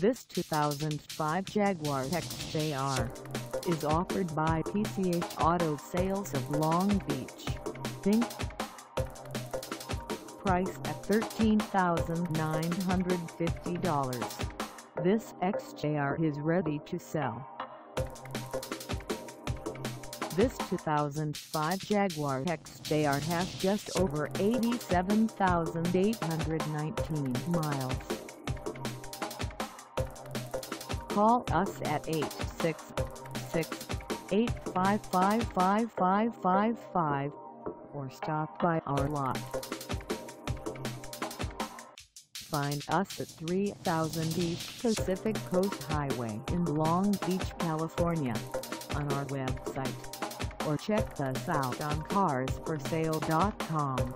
This 2005 Jaguar XJR is offered by PCH Auto Sales of Long Beach, Inc. Priced at $13,950, this XJR is ready to sell. This 2005 Jaguar XJR has just over 87,819 miles. Call us at 866-855-5555 or stop by our lot. Find us at 3000 East Pacific Coast Highway in Long Beach, California, on our website, or check us out on carsforsale.com.